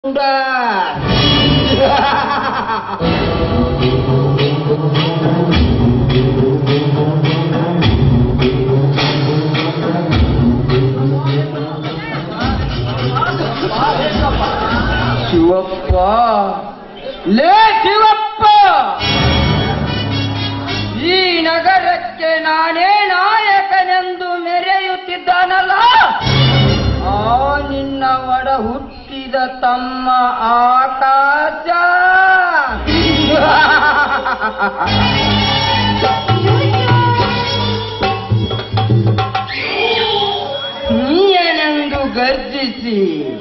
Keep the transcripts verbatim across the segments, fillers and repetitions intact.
Udah. Shivappa ಲೇ ಶಿವಪ್ಪ, ಈ ನಗರಕ್ಕೆ ನಾನೇ ನಾಯಕನೆಂದು ಮೆರೆಯುತ್ತಿದ್ದಾನಲ್ಲ, ಆ ನಿನ್ನ ಒಡ ಹುಟ್ಟಿದ ತಮ್ಮ ಆಕಾಶ. ನೀಯನೆಂದು ಗರ್ಜಿಸಿ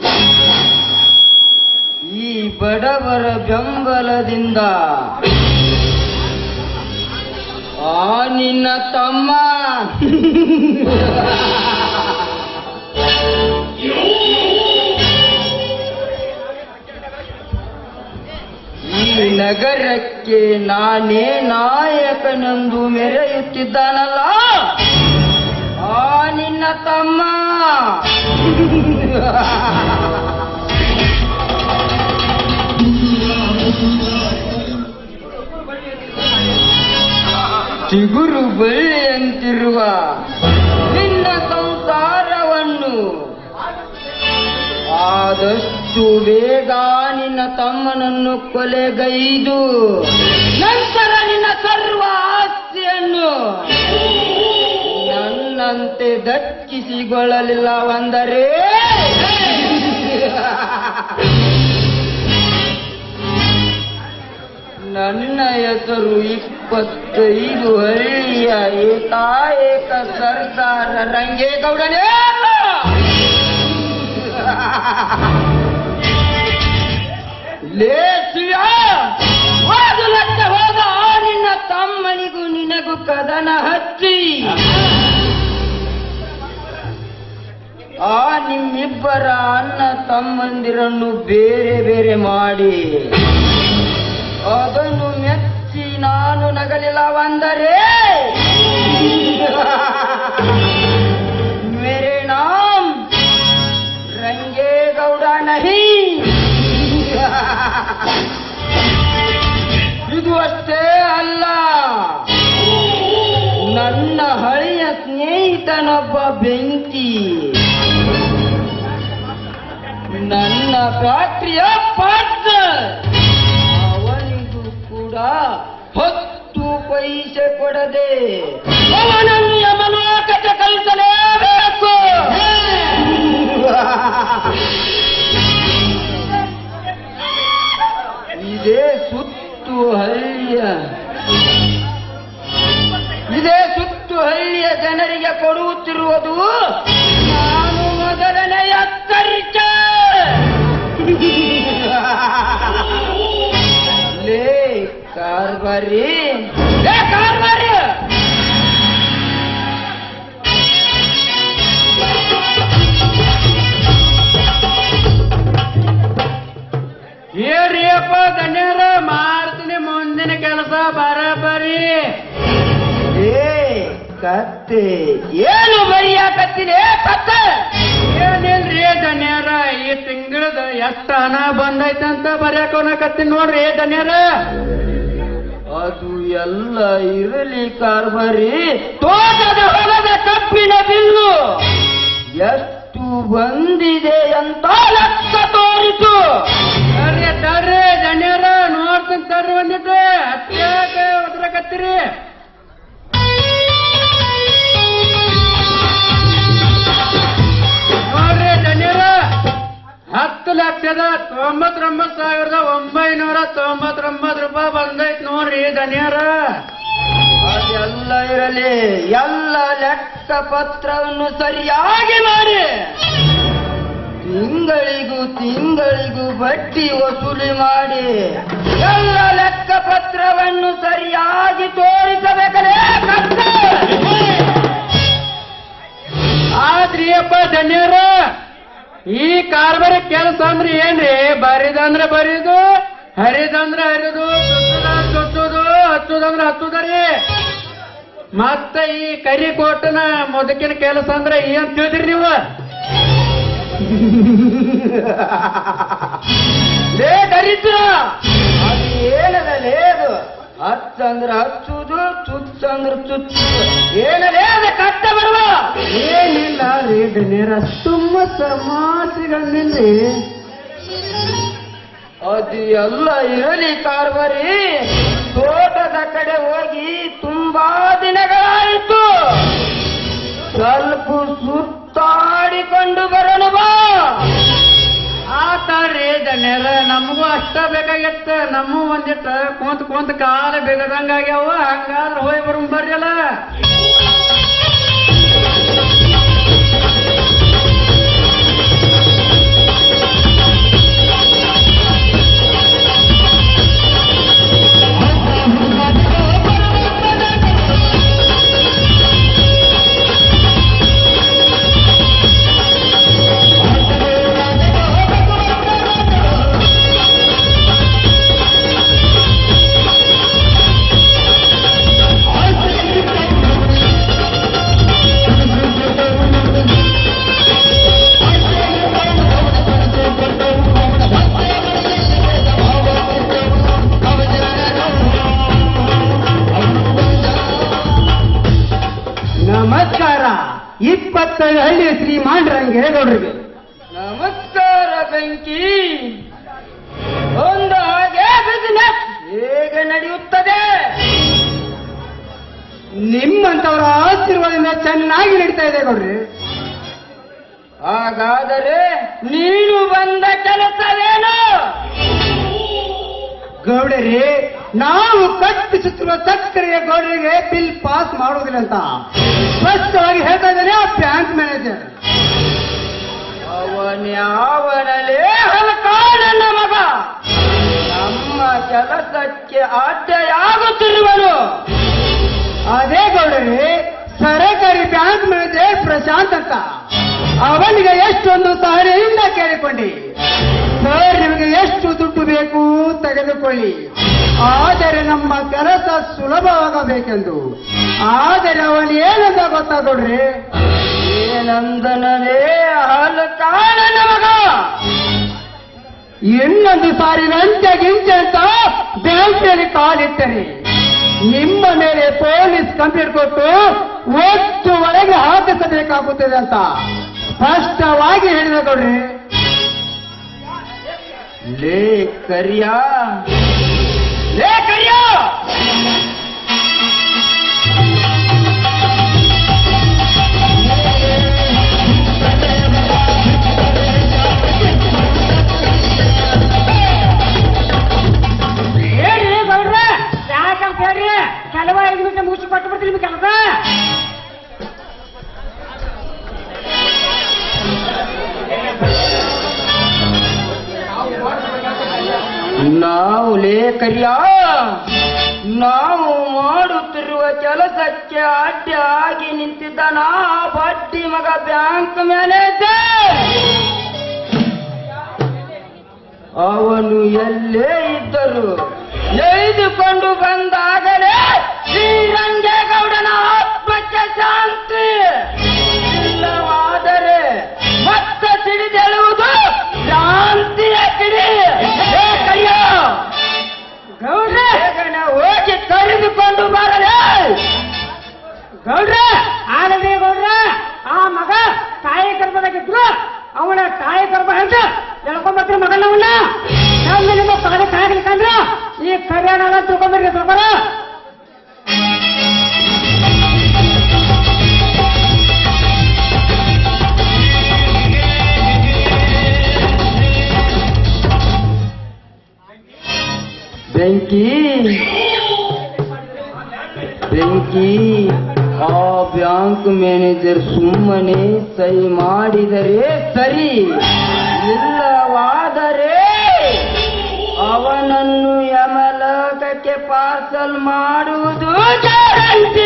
ಈ ಬಡವರ ಬೆಂಬಲದಿಂದ ಆ ನಿನ್ನ ತಮ್ಮ ಈ ನಗರಕ್ಕೆ ನಾನೇ ನಾಯಕನೆಂದು ಮೆರೆಯುತ್ತಿದ್ದಾನಲ್ಲ, ಆ ನಿನ್ನ ತಮ್ಮ ಚಿಗುರು ಬಳ್ಳಿಯಂತಿರುವ ನಿನ್ನ ಸಂಸಾರವನ್ನು ಆದಷ್ಟು ಬೇಗ ನಿನ್ನ ತಮ್ಮನನ್ನು ಕೊಲೆಗೈದು ನಂತರ ನಿನ್ನ ಸರ್ವ ಆಸ್ತಿಯನ್ನು ನನ್ನಂತೆ ದಕ್ಕಿಸಿಕೊಳ್ಳಲಿಲ್ಲವೆಂದರೆ ನನ್ನ ಹೆಸರು ಇಪ್ಪತ್ತೈದು ಹಳ್ಳಿಯ ಏಕಾಏಕ ಸರ್ದಾರ ರಂಗೇಗೌಡನೇ ಅಲ್ಲ. ಲೇಸಿಯ ಓದಲಕ್ಕೆ ಹೋದ ಆ ನಿನ್ನ ತಮ್ಮನಿಗೂ ನಿನಗೂ ಕದನ ಹಚ್ಚಿ ಆ ನಿಮ್ಮಿಬ್ಬರ ಅಣ್ಣ ತಮ್ಮಂದಿರನ್ನು ಬೇರೆ ಬೇರೆ ಮಾಡಿ ಅದನ್ನು ಮೆಚ್ಚಿ ನಾನು ನಗಲಿಲ್ಲವೆಂದರೆ ಮೇರೆ ನಾಮ್ ರಂಗೇಗೌಡ ನಹಿ. ಇದು ಅಷ್ಟೇ ಅಲ್ಲ, ನನ್ನ ಹಳೆಯ ಸ್ನೇಹಿತನೊಬ್ಬ ಬೆಂಕಿ ನನ್ನ ಫ್ಯಾಕ್ಟರಿಯ ಪಾರ್ಟ್ನರ್, ಅವನಿಗೂ ಕೂಡ ಹತ್ತು ಪೈಸೆ ಕೊಡದೆ ಅವನನ್ನು ಯಮಲೋಕಕ್ಕೆ ಕಳಿಸಲೇಬೇಕು. ಇದೇ ಸುತ್ತು ಹಳ್ಳಿಯ ಇದೇ ಸುತ್ತು ಹಳ್ಳಿಯ ಜನರಿಗೆ ಕೊಡುತ್ತಿರುವುದು ನಾನು ಮೊದಲನೆಯ ಎಚ್ಚರಿಕೆ. ಲೇ ಕಾರ್ಬಾರಿ, ಲೇ ಕಾರ್ಬಾರಿ, ಏರಿಯಪ್ಪ ಗಣ್ಯರ ಮಾಡ್ತೀನಿ ಮುಂದಿನ ಕೆಲಸ ಬರಬರಿ. ಏ ಕತ್ತೆ ಏನು ಬರಿಯಾಕತ್ತೀನಿ ಕತ್ತೆ? ಏನಿಲ್ರಿ ಧನ್ಯರ, ಈ ತಿಂಗಳದ ಎಷ್ಟು ಹಣ ಬಂದೈತಂತ ಬರ್ಯಾಕೋನಕತ್ತೀನಿ ನೋಡ್ರಿ ಧನ್ಯರ. ಅದು ಎಲ್ಲ ಇರಲಿ ಕಾರ್ಬಾರಿ, ತೋಟದ ಹೊಲದ ಕಬ್ಬಿನ ಬಿಲ್ಲು ಎಷ್ಟು ಬಂದಿದೆ ಅಂತ ಲೆಕ್ಕ ತೋರಿಸು. ತರ್ರಿ ತರ್ರಿ ಧನ್ಯರ, ನೋಡ್ತೀನಿ ತರ್ರಿ ಒಂದಿಟ್ಟು. ಅತ್ಯಾಕೆ ಉದ್ರಕತ್ತೀರಿ? ನೋಡ್ರಿ ಧನ್ಯರ, ಹತ್ತು ಲಕ್ಷದ ತೊಂಬತ್ತೊಂಬತ್ತು ಸಾವಿರದ ಒಂಬೈನೂರ ತೊಂಬತ್ತೊಂಬತ್ತು ರೂಪಾಯಿ ಬಂದೈತ್ ನೋಡ್ರಿ ಧನ್ಯರ. ಅದೆಲ್ಲ ಇರಲಿ, ಎಲ್ಲ ಲೆಕ್ಕ ಪತ್ರವನ್ನು ಸರಿಯಾಗಿ ಮಾಡಿ ತಿಂಗಳಿಗೂ ತಿಂಗಳಿಗೂ ಬಡ್ಡಿ ವಸೂಲಿ ಮಾಡಿ ಎಲ್ಲ ಲೆಕ್ಕ ಪತ್ರವನ್ನು ಸರಿಯಾಗಿ ತೋರಿಸಬೇಕಲೇ. ಆದ್ರಿ ಅಪ್ಪ ಧನ್ಯರ, ಈ ಕಾರ್ಬಾರಿ ಕೆಲಸ ಅಂದ್ರೆ ಏನ್ರಿ? ಬರಿದಂದ್ರೆ ಬರೀದು, ಹರಿದಂದ್ರೆ ಹರಿದು, ಸುತ್ತದ ಸುತ್ತುದು, ಹಚ್ಚುದಂದ್ರೆ ಹಚ್ಚುದರಿ. ಮತ್ತೆ ಈ ಕರಿಕೋಟನ ಮುದುಕಿನ ಕೆಲಸ ಅಂದ್ರೆ ಏನ್ ತಿಳಿದ್ರಿ ನೀವು? ಹಚ್ಚಂದ್ರ ಹಚ್ಚುದು ಚುಚ್ಚಂದ್ರ ಚುಚ್ಚುದು ಏನಲೇ ಅದ ಕಟ್ಟ ಬರುವ ಏನಿಲ್ಲ ರೀ ಗಣ್ಯರ ತುಂಬ ತಮಾಷೆಗಳಲ್ಲಿ ಅದು ಎಲ್ಲ ಇರಲಿ ಕಾರ್ಬಾರಿ ತೋಟದ ಕಡೆ ಹೋಗಿ ತುಂಬಾ ದಿನಗಳಾಯಿತು ಸ್ವಲ್ಪ ಸುತ್ತಾಡಿಕೊಂಡು ಬರೋಣ ಬಾ ಆತಾಡ್ರಿ ದಣ್ಯರ ನಮಗೂ ಅಷ್ಟ ಬೇಕಾಗಿತ್ತ ನಮ್ಮ ಒಂದಿಟ್ಟ ಕುಂತ ಕುಂತ ಕಾಲ ಬೇಗದಂಗಾಗ್ಯಾವ ಹಂಗಾದ್ರೆ ಹೋಗಿ ಬರೋಣ ಬರ್ರಲ್ಲ ನಮಸ್ಕಾರ ಇಪ್ಪತ್ತೈದು ಹಳ್ಳಿ ಶ್ರೀಮಾನ್ರಂಗೇಗೌಡರಿಗೆ ನಮಸ್ಕಾರ ಬೆಂಕಿ ಒಂದು ಹಾಗೆ ಬಿಸಿನೆಸ್ ಹೇಗೆ ನಡೆಯುತ್ತದೆ ನಿಮ್ಮಂತವರ ಆಶೀರ್ವಾದದಿಂದ ಚೆನ್ನಾಗಿ ನಡೀತಾ ಇದೆ ಗೌಡ್ರಿ ಹಾಗಾದರೆ ನೀನು ಬಂದ ಕೆಲಸವೇನು ಗೌಡರಿ ನಾವು ಕಟ್ಟಿಸುತ್ತಿರುವ ಸಕ್ಕರೆಯ ಗೌಡರಿಗೆ ಬಿಲ್ ಪಾಸ್ ಮಾಡುವುದಿಲ್ಲ ಅಂತ ಸ್ಪಷ್ಟವಾಗಿ ಹೇಳ್ತಾ ಇದ್ದಾನೆ ಆ ಬ್ಯಾಂಕ್ ಮ್ಯಾನೇಜರ್ ಅವನ್ಯಾವನಲೇ ಹಲಕಾಡನ ಮಗ ನಮ್ಮ ಕೆಲಸಕ್ಕೆ ಅಡ್ಡೆಯಾಗುತ್ತಿರುವನು ಅದೇ ಗೌಡರಿ ಸರಕಾರಿ ಬ್ಯಾಂಕ್ ಮ್ಯಾನೇಜರ್ ಪ್ರಶಾಂತ್ ಅಂತ ಅವನಿಗೆ ಎಷ್ಟೊಂದು ಸಹನೆಯಿಂದ ಕೇಳಿಕೊಂಡಿ ಸರ್ ನಿಮಗೆ ಎಷ್ಟು ದುಡ್ಡು ಬೇಕು ತೆಗೆದುಕೊಳ್ಳಿ ಆದರೆ ನಮ್ಮ ಕೆಲಸ ಸುಲಭವಾಗಬೇಕೆಂದು ಆದರೆ ಅವನು ಏನಂತ ಗೊತ್ತಾ ನೋಡ್ರಿ ಏನಂದನಲೇ ಹಲಕಾಡನ ಮಗ ಇನ್ನೊಂದು ಸಾರಿ ಲಂಚ ಗಿಂಚ ಅಂತ ಬ್ಯಾಂಕ್ನಲ್ಲಿ ಕಾಲಿಟ್ಟರೆ ನಿಮ್ಮ ಮೇಲೆ ಪೊಲೀಸ್ ಕಂಪ್ಲೇಂಟ್ ಕೊಟ್ಟು ಒಟ್ಟು ಒಳಗೆ ಹಾಕಿಸಬೇಕಾಗುತ್ತದೆ ಅಂತ ಸ್ಪಷ್ಟವಾಗಿ ಹೇಳಿದ ನೋಡ್ರಿ ಲೇ ಕರಿಯ ಲೇ ಕರಿಯ ಹೇಳ್ರಿ ಗೌಡ್ರ ಯಾಕಂತ ಹೇಳ್ರಿ ಕೆಲವ ಐದು ನಿಮಿಷ ಮುಗಿಸಿ ಕೊಟ್ಟು ಬಿಡ್ತೀರಿ ನಿಮ್ಗೆ ಕೆಲಸ ನಾವು ಲೇಖರ್ಯ ನಾವು ಮಾಡುತ್ತಿರುವ ಕೆಲಸಕ್ಕೆ ಅಡ್ಡಿ ಆಗಿ ನಿಂತಿದ್ದಾನ ಬಡ್ಡಿ ಮಗ ಬ್ಯಾಂಕ್ ಮ್ಯಾನೇಜರ್ ಅವನು ಎಲ್ಲೇ ಇದ್ದರು ಎಳೆದುಕೊಂಡು ಬಂದಾಗಲೇ ಶ್ರೀರಂಗೇಗೌಡನ ಆತ್ಮಕ್ಕೆ ಶಾಂತಿ ಇಲ್ಲವಾದರೆ ಮತ್ತೆ ಸಿಡಿದೆಳುವುದು ಶಾಂತಿಯ ಕಿಡಿ ಕೈಯ ಗೌಡ್ರ ಬೇಗನೆ ಹೋಗಿ ಕರೆದುಕೊಂಡು ಬರಲೇ ಗೌಡ್ರ ಆಗಲ್ರಿ ಗೌಡ್ರ ಆ ಮಗ ತಾಯಿ ಗರ್ಭದಾಗಿದ್ರು ಅವನ ತಾಯಿ ಗರ್ಭ ಅಂತ ಹೇಳ್ಕೊಂಬರ್ತೀರಿ ಮಗನ ಅವನ್ನ ನಮ್ಮ ನಿಮ್ಮ ಪಗದ ಕಾಯ್ಲಿಕ್ಕಂದ್ರ ಈ ಕರ್ಯಾಣ ತಿಳ್ಕೊಂಬರ್ರಿ ಸ್ವಲ್ಪ ಬೆಂಕಿ ಬೆಂಕಿ ಆ ಬ್ಯಾಂಕ್ ಮ್ಯಾನೇಜರ್ ಸುಮ್ಮನೆ ಸಹಿ ಮಾಡಿದರೆ ಸರಿ ಇಲ್ಲವಾದರೆ ಅವನನ್ನು ಯಮಲೋಕಕ್ಕೆ ಪಾರ್ಸಲ್ ಮಾಡುವುದು ಗ್ಯಾರಂಟಿ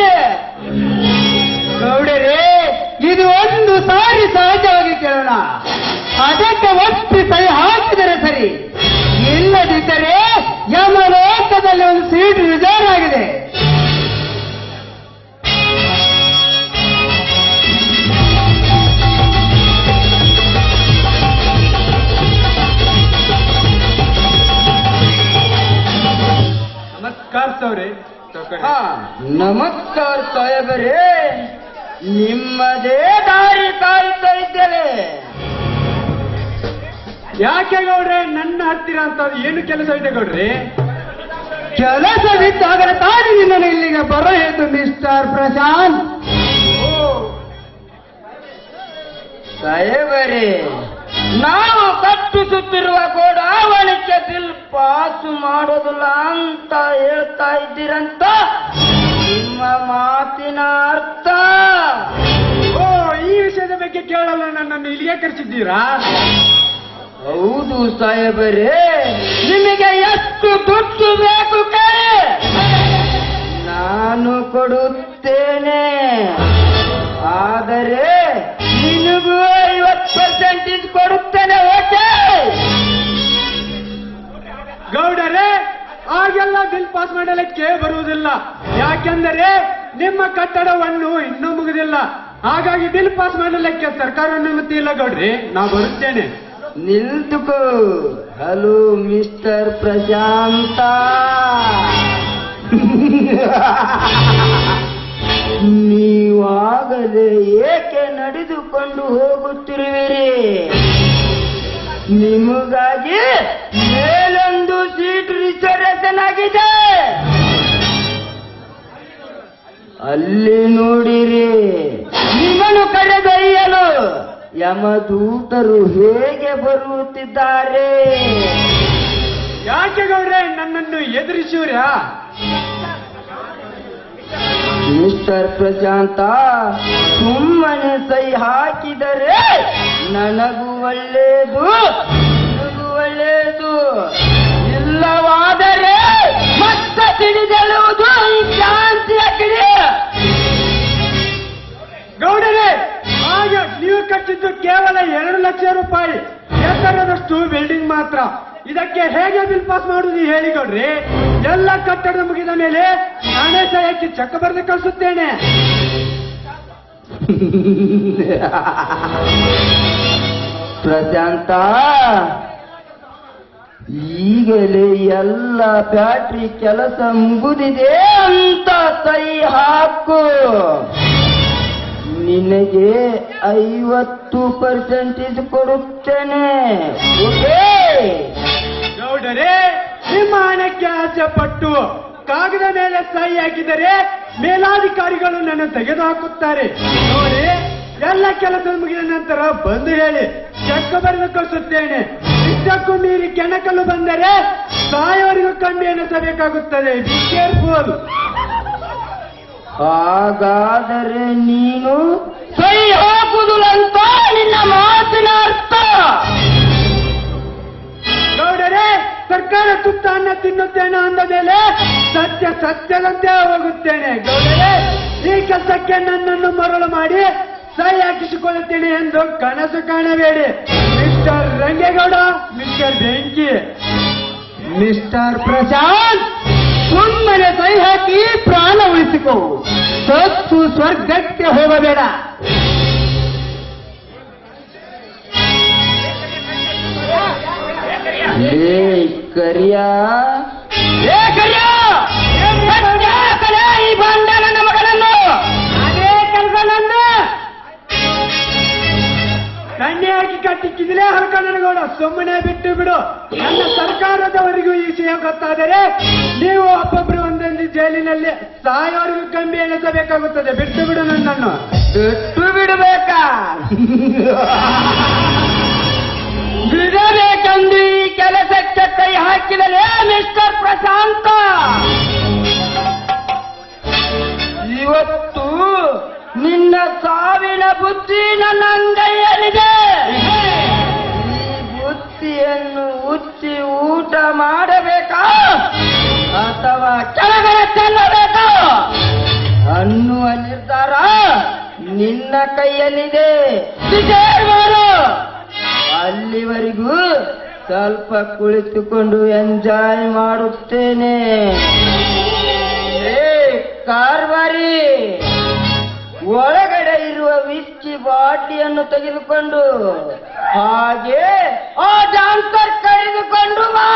ಗೌಡರೇ ಇದು ಒಂದು ಸಾರಿ ಸಹಜವಾಗಿ ಕೇಳೋಣ ಅದಕ್ಕೆ ಒಪ್ಪಿ ಸಹಿ ಹಾಕಿದರೆ ಸರಿ ಇಲ್ಲದಿದ್ದರೆ ಯಮಲೋಕದಲ್ಲಿ ಒಂದು ಸೀಟ್ ರಿಸರ್ವ್ ಆಗಿದೆ ನಮಸ್ಕಾರ ಸೌರಿ ಹಾ ನಮಸ್ಕಾರ ಸಾಹೇಬರೇ, ನಿಮ್ಮದೇ ದಾರಿ ಕಾಯ್ತಾ ಇದ್ದೇವೆ. ಯಾಕೆ ಗೌಡ್ರೆ ನನ್ನ ಹತ್ತಿರ ಅಂತ ಏನು ಕೆಲಸ ಇದೆ ಗೌಡ್ರಿ? ಕೆಲಸವಿದ್ದಾಗ ತಾನೇ ನಿನ್ನನ್ನು ಇಲ್ಲಿಗೆ ಬರಬೇಕು ಮಿಸ್ಟರ್ ಪ್ರಶಾಂತ್. ಸಾಹೇಬರೇ, ನಾವು ಕಟ್ಟಿಸುತ್ತಿರುವ ಗೋಡಾವಣಿಗೆ ಬಿಲ್ ಪಾಸು ಮಾಡೋದಿಲ್ಲ ಅಂತ ಹೇಳ್ತಾ ಇದ್ದೀರಂತ ನಿಮ್ಮ ಮಾತಿನ ಅರ್ಥ? ಓ, ಈ ವಿಷಯದ ಬಗ್ಗೆ ಕೇಳಲ್ಲ ನನ್ನನ್ನು ಇಲ್ಲಿಗೆ ಕರೆಸಿದ್ದೀರಾ? ಹೌದು ಸಾಹೇಬರೇ, ನಿಮಗೆ ಎಷ್ಟು ದುಡ್ಡು ಬೇಕು ಕೇಳಿ, ನಾನು ಕೊಡುತ್ತೇನೆ. ಆದರೆ ನಿನಗೂ ಐವತ್ತು ಪರ್ಸೆಂಟೇಜ್ ಕೊಡುತ್ತೇನೆ. ಓಕೆ ಗೌಡರೇ, ಆಗೆಲ್ಲ ಬಿಲ್ ಪಾಸ್ ಮಾಡಲಿಕ್ಕೆ ಬರುವುದಿಲ್ಲ. ಯಾಕೆಂದರೆ ನಿಮ್ಮ ಕಟ್ಟಡವನ್ನು ಇನ್ನೂ ಮುಗಿದಿಲ್ಲ. ಹಾಗಾಗಿ ಬಿಲ್ ಪಾಸ್ ಮಾಡಲಿಕ್ಕೆ ಸರ್ಕಾರ ಅನುಮತಿ ಇಲ್ಲ ಗೌಡ್ರಿ. ನಾ ಬರುತ್ತೇನೆ. ನಿಲ್ತುಕೋ. ಹಲೋ ಮಿಸ್ಟರ್ ಪ್ರಶಾಂತ, ನೀವಾಗಲೇ ಏಕೆ ನಡೆದುಕೊಂಡು ಹೋಗುತ್ತಿರುವಿರಿ? ನಿಮಗಾಗಿ ಮೇಲೊಂದು ಸೀಟ್ ರಿಸರ್ವೇಶನ್ ಆಗಿದೆ, ಅಲ್ಲಿ ನೋಡಿರಿ. ನಿಮ್ಮನ್ನು ಕರೆದೊಯ್ಯಲು ಯಮದೂತರು ಹೇಗೆ ಬರುತ್ತಿದ್ದಾರೆ? ಯಾಕೆ ಗೌಡ್ರೆ ನನ್ನನ್ನು ಎದುರಿಸುವ್ರಾ? ಮಿಸ್ಟರ್ ಪ್ರಶಾಂತ, ಸುಮ್ಮನೆ ಸೈ ಹಾಕಿದರೆ ನನಗೂ ಒಳ್ಳೆಯದು, ನನಗೂ ಒಳ್ಳೆಯದು. ಇಲ್ಲವಾದರೆ ಮತ್ತೆ ತಿಳಿದೆಳುವುದು ಈ ಶಾಂತಿಯ ಕಿಡಿ. ಗೌಡರೇ, ಆಗ ನೀವು ಕಟ್ಟಿದ್ದು ಕೇವಲ ಎರಡು ಲಕ್ಷ ರೂಪಾಯಿ ಎತ್ತರದಷ್ಟು ಬಿಲ್ಡಿಂಗ್ ಮಾತ್ರ. ಇದಕ್ಕೆ ಹೇಗೆ ಬಿಲ್ ಪಾಸ್ ಮಾಡುವುದು ಹೇಳಿ ಗೌಡ್ರಿ? ಎಲ್ಲ ಕಟ್ಟಡ ಮುಗಿದ ಮೇಲೆ ನಾನೇ ಸಹಾಯಕ್ಕೆ ಚೆಕ್ ಬರೆದು ಕಳಿಸುತ್ತೇನೆ. ಪ್ರಶಾಂತ, ಈಗಲೇ ಎಲ್ಲ ಬ್ಯಾಟ್ರಿ ಕೆಲಸ ಮುಗಿದಿದೆ ಅಂತ ಸೈ ಹಾಕು. ನಿನಗೆ ಐವತ್ತು ಪರ್ಸೆಂಟೇಜ್ ಕೊಡುತ್ತೇನೆ. ಓಕೆ ಗೌಡರೇ, ನಿಮ್ಮ ಹಣಕ್ಕೆ ಆಸೆ ಪಟ್ಟು ಕಾಗದ ಮೇಲೆ ಸಹಿ ಹಾಕಿದರೆ ಮೇಲಾಧಿಕಾರಿಗಳು ನನ್ನ ತೆಗೆದು ಹಾಕುತ್ತಾರೆ. ನೋಡಿ, ಎಲ್ಲ ಕೆಲಸ ಮುಗಿದ ನಂತರ ಬಂದು ಹೇಳಿ, ಚೆಕ್ ಬರೆದು ಕಳಿಸುತ್ತೇನೆ. ಇಷ್ಟಕ್ಕೂ ಮೀರಿ ಕೆಣಕಲು ಬಂದರೆ ಸಾಯವರಿಗೂ ಕಣ್ಣು ಎನಿಸಬೇಕಾಗುತ್ತದೆ. Be careful. ಹಾಗಾದರೆ ನೀನು ಸೈ ಹಾಕುವುದಿಲ್ಲ ಅಂತ ನಿನ್ನ ಮಾತಿನ ಅರ್ಥ? ಗೌಡರೇ, ಸರ್ಕಾರ ತುತ್ತ ಅನ್ನ ತಿನ್ನುತ್ತೇನೆ ಅಂದ ಮೇಲೆ ಸತ್ಯ ಸತ್ಯದಂತೆ ಹೋಗುತ್ತೇನೆ. ಗೌಡರೇ, ಈ ಕೆಲಸಕ್ಕೆ ನನ್ನನ್ನು ಮರಳು ಮಾಡಿ ಸಹಿ ಹಾಕಿಸಿಕೊಳ್ಳುತ್ತೇನೆ ಎಂದು ಕನಸು ಕಾಣಬೇಡಿ. Mister Rangegowda, mister Benki. Mister Prashanth, ಸುಮ್ಮನೆ ಸೈ ಹಾಕಿ ಪ್ರಾಣ ಉಳಿಸಿಕೋ, ಸತ್ತು ಸ್ವರ್ಗಕ್ಕೆ ಹೋಗಬೇಡ. ಏ ಕರಿಯ, ಏ ಕರಿಯ, ಈ ಬಂಡ ನನ್ನ ಮಗನನ್ನು. ಅದೇ ಕೆಲಸ ನಂದು. ಕಣ್ಣೆ ಹಾಕಿ ಕಟ್ಟಿಕ್ಕಿದ್ರೆ ಹರಕ ನನಗೌಡ, ಸುಮ್ಮನೆ ಬಿಟ್ಟು ಬಿಡು. ನನ್ನ ಸರ್ಕಾರದವರಿಗೂ ಈ ವಿಷಯ ಗೊತ್ತಾದರೆ ನೀವು ಒಬ್ಬೊಬ್ಬರು ಒಂದೊಂದು ಜೈಲಿನಲ್ಲಿ ಸಾಯೋರಿಗೂ ಕಂಬಿ ಎಣಿಸಬೇಕಾಗುತ್ತದೆ. ಬಿಟ್ಟು ಬಿಡು ನನ್ನನ್ನು. ಬಿಟ್ಟು ಬಿಡಬೇಕಾ? ಬಿಡಬೇಕೆಂದು ಈ ಕೆಲಸಕ್ಕೆ ಕೈ ಹಾಕಿದರೆ ಮಿಸ್ಟರ್ ಪ್ರಶಾಂತ, ಇವತ್ತು ನಿನ್ನ ಸಾವಿನ ಬುದ್ಧಿ ನನ್ನ ಅಂಗೈಯಲ್ಲಿದೆ. ಈ ಬುದ್ಧಿಯನ್ನು ಉಚ್ಚಿ ಊಟ ಮಾಡಬೇಕಾ ಅಥವಾ ಕೆಳಗಡೆ ಚೆಲ್ಲಬೇಕಾ ಅನ್ನುವ ನಿರ್ಧಾರ ನಿನ್ನ ಕೈಯಲ್ಲಿದೆ. ಡಿಸೈಡ್ ಮಾಡು. ಅಲ್ಲಿವರೆಗೂ ಸ್ವಲ್ಪ ಕುಳಿತುಕೊಂಡು ಎಂಜಾಯ್ ಮಾಡುತ್ತೇನೆ. ಏ ಕಾರ್ಬಾರಿ, ಒಳಗಡೆ ಇರುವ ವಿಸ್ಕಿ ಬಾಟ್ಲಿಯನ್ನು ತೆಗೆದುಕೊಂಡು ಹಾಗೆ ಆ ಡಾನ್ಸರ್ ಕರೆದುಕೊಂಡು ಬಾ.